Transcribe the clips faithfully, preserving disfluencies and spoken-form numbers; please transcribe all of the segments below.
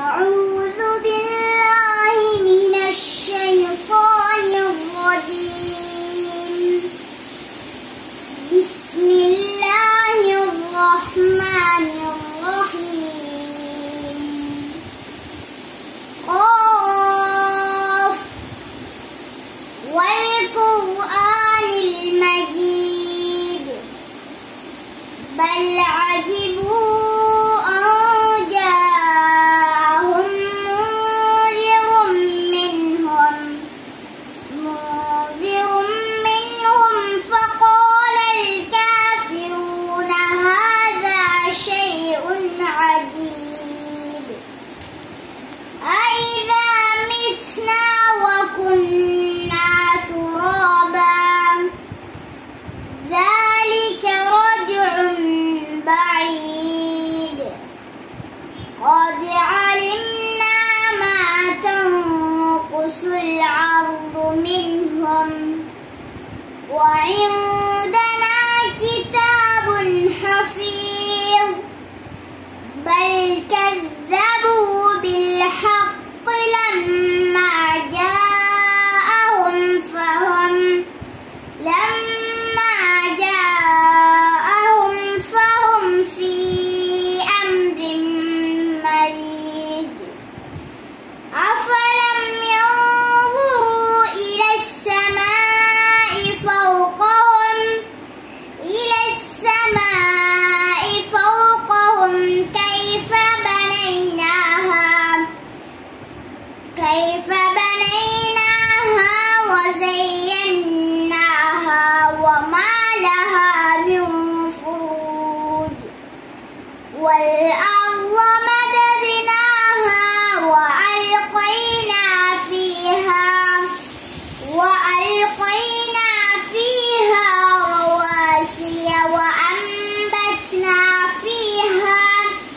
أعوذ بالله من الشيطان الرجيم. بسم الله الرحمن الرحيم. قاف والقرآن المجيد بل عجبوا قد علمنا ما تنقص الأرض منهم وعندنا كتاب حفيظ بل كذبوا بالحق لما جاءهم فهم لما جاءهم فهم في أفلم ينظروا إلى السماء فوقهم إلى السماء فوقهم كيف بنيناها كيف بنيناها وزيناها وما لها من فروج والأرض مددناها وألقينا فيها وألقينا فيها رواسي وأنبتنا فيها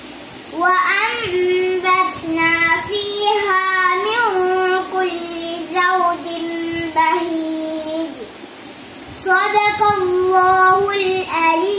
وأنبتنا فيها من كل زوج بهيج. صدق الله العلي